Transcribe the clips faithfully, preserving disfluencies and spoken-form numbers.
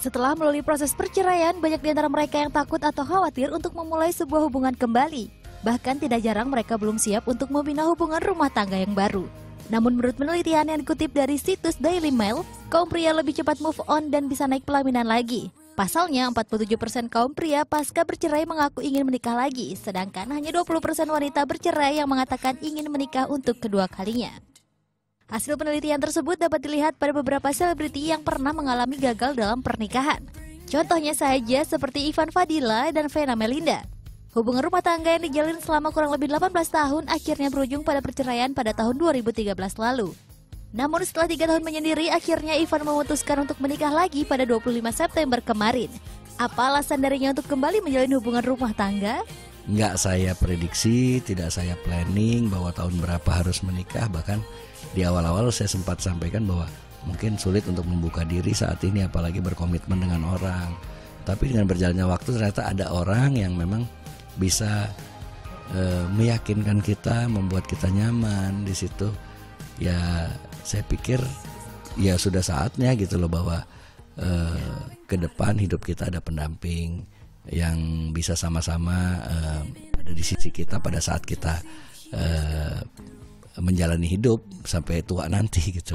Setelah melalui proses perceraian, banyak di antara mereka yang takut atau khawatir untuk memulai sebuah hubungan kembali. Bahkan tidak jarang mereka belum siap untuk membina hubungan rumah tangga yang baru. Namun menurut penelitian yang dikutip dari situs Daily Mail, kaum pria lebih cepat move on dan bisa naik pelaminan lagi. Pasalnya, empat puluh tujuh persen kaum pria pasca bercerai mengaku ingin menikah lagi, sedangkan hanya dua puluh persen wanita bercerai yang mengatakan ingin menikah untuk kedua kalinya. Hasil penelitian tersebut dapat dilihat pada beberapa selebriti yang pernah mengalami gagal dalam pernikahan. Contohnya saja seperti Ivan Fadila dan Vena Melinda. Hubungan rumah tangga yang dijalin selama kurang lebih delapan belas tahun akhirnya berujung pada perceraian pada tahun dua ribu tiga belas lalu. Namun setelah tiga tahun menyendiri, akhirnya Ivan memutuskan untuk menikah lagi pada dua puluh lima September kemarin. Apa alasan darinya untuk kembali menjalin hubungan rumah tangga? Nggak saya prediksi, tidak saya planning bahwa tahun berapa harus menikah. Bahkan di awal-awal saya sempat sampaikan bahwa mungkin sulit untuk membuka diri saat ini, apalagi berkomitmen dengan orang. Tapi dengan berjalannya waktu ternyata ada orang yang memang bisa e, meyakinkan kita, membuat kita nyaman di situ. Ya saya pikir ya sudah saatnya gitu loh, bahwa e, ke depan hidup kita ada pendamping yang bisa sama-sama e, ada di sisi kita pada saat kita e, menjalani hidup sampai tua nanti gitu.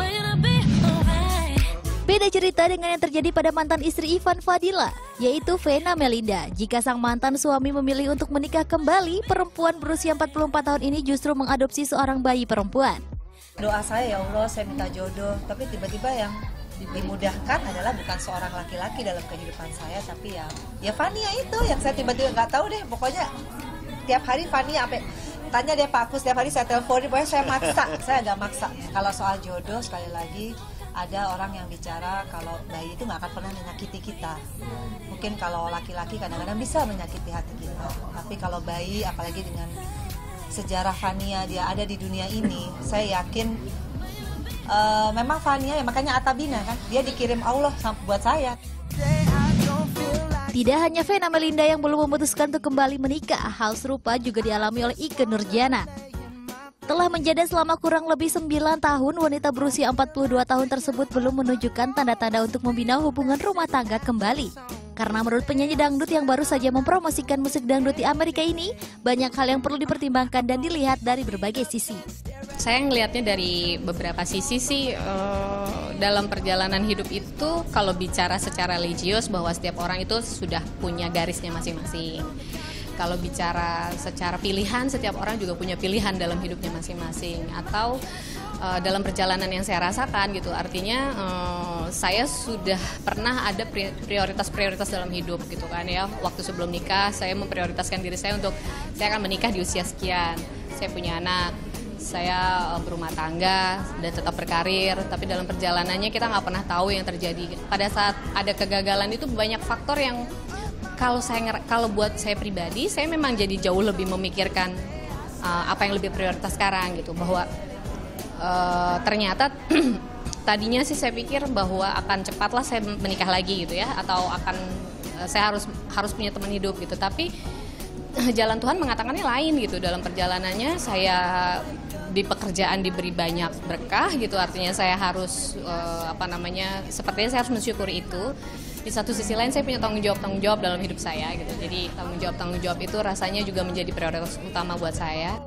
Beda cerita dengan yang terjadi pada mantan istri Ivan Fadila, yaitu Vena Melinda. Jika sang mantan suami memilih untuk menikah kembali, perempuan berusia empat puluh empat tahun ini justru mengadopsi seorang bayi perempuan. Doa saya, ya Allah, saya minta jodoh, tapi tiba-tiba yang dimudahkan adalah bukan seorang laki-laki dalam kehidupan saya, tapi ya ya Fania itu yang saya tiba-tiba nggak tahu deh, pokoknya tiap hari Fania apa tanya dia Pak Aku, setiap hari saya telepon, pokoknya saya maksa, saya agak maksa. Kalau soal jodoh, sekali lagi ada orang yang bicara kalau bayi itu nggak akan pernah menyakiti kita. Mungkin kalau laki-laki kadang-kadang bisa menyakiti hati kita, tapi kalau bayi, apalagi dengan sejarah Fania dia ada di dunia ini, saya yakin uh, memang Fania, ya makanya Atabina kan, dia dikirim Allah buat saya. Tidak hanya Vena Melinda yang belum memutuskan untuk kembali menikah, hal serupa juga dialami oleh Ikke Nurjana. Telah menjadi selama kurang lebih sembilan tahun, wanita berusia empat puluh dua tahun tersebut belum menunjukkan tanda-tanda untuk membina hubungan rumah tangga kembali. Karena menurut penyanyi dangdut yang baru saja mempromosikan musik dangdut di Amerika ini, banyak hal yang perlu dipertimbangkan dan dilihat dari berbagai sisi. Saya ngelihatnya dari beberapa sisi sih, uh, dalam perjalanan hidup itu kalau bicara secara religius bahwa setiap orang itu sudah punya garisnya masing-masing. Kalau bicara secara pilihan, setiap orang juga punya pilihan dalam hidupnya masing-masing. Atau uh, dalam perjalanan yang saya rasakan gitu, artinya uh, saya sudah pernah ada prioritas-prioritas dalam hidup gitu kan ya. Waktu sebelum nikah saya memprioritaskan diri saya untuk saya akan menikah di usia sekian. Saya punya anak, saya berumah tangga dan tetap berkarir, tapi dalam perjalanannya kita nggak pernah tahu yang terjadi. Pada saat ada kegagalan itu banyak faktor yang kalau saya kalau buat saya pribadi, saya memang jadi jauh lebih memikirkan uh, apa yang lebih prioritas sekarang gitu, bahwa uh, ternyata tadinya sih saya pikir bahwa akan cepatlah saya menikah lagi gitu ya, atau akan uh, saya harus harus punya teman hidup gitu, tapi jalan Tuhan mengatakannya lain gitu. Dalam perjalanannya saya di pekerjaan diberi banyak berkah gitu, artinya saya harus uh, apa namanya sepertinya saya harus mensyukuri itu. Di satu sisi lain saya punya tanggung jawab tanggung jawab dalam hidup saya gitu, jadi tanggung jawab tanggung jawab itu rasanya juga menjadi prioritas utama buat saya.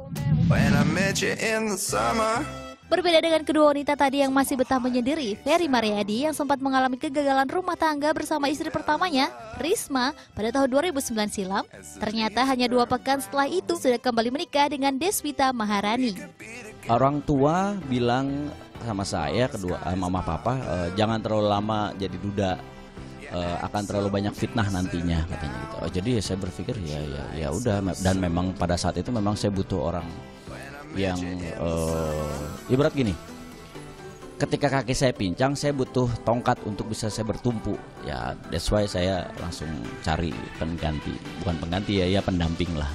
Berbeda dengan kedua wanita tadi yang masih betah menyendiri, Ferry Mariadi yang sempat mengalami kegagalan rumah tangga bersama istri pertamanya, Risma, pada tahun dua ribu sembilan silam, ternyata hanya dua pekan setelah itu sudah kembali menikah dengan Deswita Maharani. Orang tua bilang sama saya, kedua mama papa, e, jangan terlalu lama jadi duda, e, akan terlalu banyak fitnah nantinya katanya gitu. Oh, jadi ya saya berpikir ya ya ya udah, dan memang pada saat itu memang saya butuh orang yang uh, ibarat gini, ketika kaki saya pincang saya butuh tongkat untuk bisa saya bertumpu ya, that's why saya langsung cari pengganti, bukan pengganti ya, ya pendamping lah.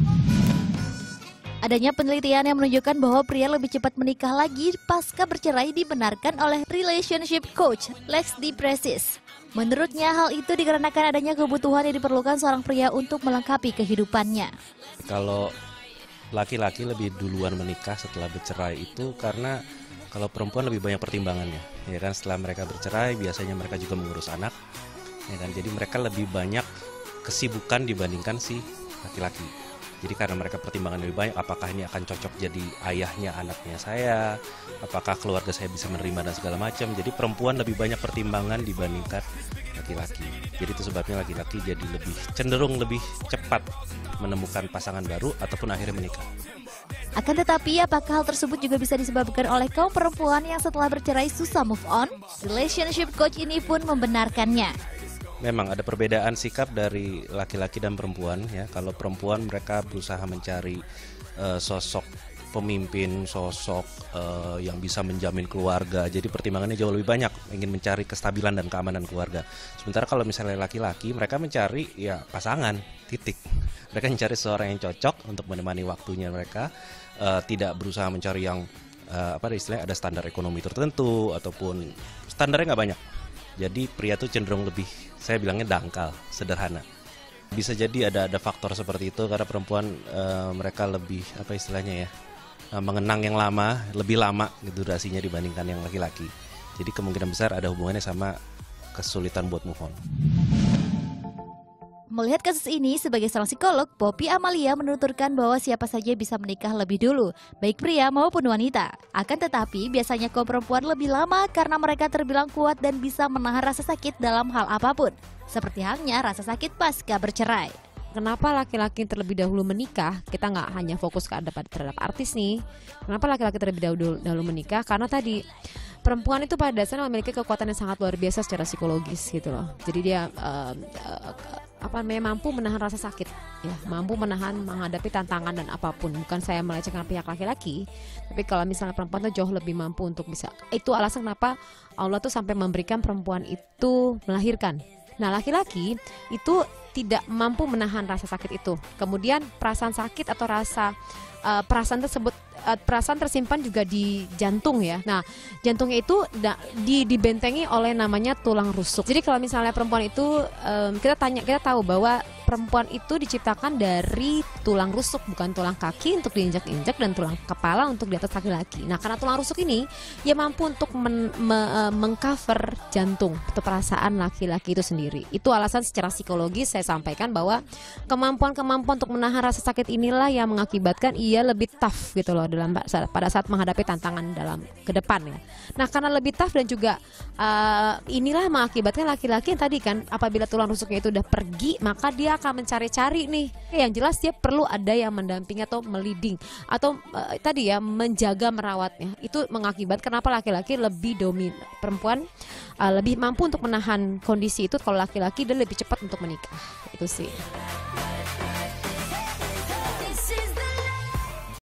Adanya penelitian yang menunjukkan bahwa pria lebih cepat menikah lagi pasca bercerai dibenarkan oleh relationship coach Lex Depresis. Menurutnya hal itu dikarenakan adanya kebutuhan yang diperlukan seorang pria untuk melengkapi kehidupannya. Kalau laki-laki lebih duluan menikah setelah bercerai itu karena kalau perempuan lebih banyak pertimbangannya, ya kan, setelah mereka bercerai biasanya mereka juga mengurus anak, ya kan? Jadi mereka lebih banyak kesibukan dibandingkan si laki-laki. Jadi karena mereka pertimbangan lebih banyak, apakah ini akan cocok jadi ayahnya anaknya saya, apakah keluarga saya bisa menerima dan segala macam. Jadi perempuan lebih banyak pertimbangan dibandingkan laki-laki. Jadi itu sebabnya laki-laki jadi lebih cenderung lebih cepat menemukan pasangan baru ataupun akhirnya menikah. Akan tetapi, apakah hal tersebut juga bisa disebabkan oleh kaum perempuan yang setelah bercerai susah move on? Relationship coach ini pun membenarkannya. Memang ada perbedaan sikap dari laki-laki dan perempuan ya. Kalau perempuan mereka berusaha mencari uh, sosok pemimpin, sosok uh, yang bisa menjamin keluarga. Jadi pertimbangannya jauh lebih banyak, ingin mencari kestabilan dan keamanan keluarga. Sementara kalau misalnya laki-laki, mereka mencari ya pasangan, titik. Mereka mencari seseorang yang cocok untuk menemani waktunya mereka, uh, tidak berusaha mencari yang uh, apa istilahnya ada standar ekonomi tertentu ataupun standarnya nggak banyak. Jadi pria itu cenderung lebih, saya bilangnya dangkal, sederhana. Bisa jadi ada ada faktor seperti itu karena perempuan e, mereka lebih apa istilahnya ya e, mengenang yang lama, lebih lama durasinya dibandingkan yang laki-laki. Jadi kemungkinan besar ada hubungannya sama kesulitan buat move on. Melihat kasus ini, sebagai seorang psikolog, Poppy Amalia menuturkan bahwa siapa saja bisa menikah lebih dulu, baik pria maupun wanita. Akan tetapi, biasanya kaum perempuan lebih lama karena mereka terbilang kuat dan bisa menahan rasa sakit dalam hal apapun. Seperti halnya rasa sakit pasca bercerai. Kenapa laki-laki terlebih dahulu menikah? Kita nggak hanya fokus ke terhadap artis nih. Kenapa laki-laki terlebih dahulu, dahulu menikah? Karena tadi perempuan itu pada dasarnya memiliki kekuatan yang sangat luar biasa secara psikologis gitu loh. Jadi dia uh, uh, apa namanya mampu menahan rasa sakit, ya, mampu menahan menghadapi tantangan dan apapun. Bukan saya melecehkan pihak laki-laki, tapi kalau misalnya perempuan tuh jauh lebih mampu untuk bisa. Itu alasan kenapa Allah tuh sampai memberikan perempuan itu melahirkan. Nah, laki-laki itu tidak mampu menahan rasa sakit itu. Kemudian perasaan sakit atau rasa uh, perasaan tersebut uh, perasaan tersimpan juga di jantung ya. Nah, jantungnya itu da, di dibentengi oleh namanya tulang rusuk. Jadi kalau misalnya perempuan itu um, kita tanya kita tahu bahwa perempuan itu diciptakan dari tulang rusuk, bukan tulang kaki untuk diinjak-injak dan tulang kepala untuk di atas laki-laki. Nah, karena tulang rusuk ini ya mampu untuk men, me, uh, mengcover jantung atau perasaan laki-laki itu sendiri. Itu alasan secara psikologis saya sampaikan bahwa kemampuan-kemampuan untuk menahan rasa sakit inilah yang mengakibatkan ia lebih tough gitu loh dalam pada saat menghadapi tantangan dalam ke depan ya. Nah, karena lebih tough dan juga uh, inilah mengakibatkan laki-laki yang tadi kan apabila tulang rusuknya itu udah pergi, maka dia akan mencari-cari nih. Yang jelas dia perlu ada yang mendampingi atau meliding atau uh, tadi ya menjaga merawatnya. Itu mengakibat kenapa laki-laki lebih dominan, perempuan uh, lebih mampu untuk menahan kondisi itu. Kalau laki-laki dia lebih cepat untuk menikah. Itu sih.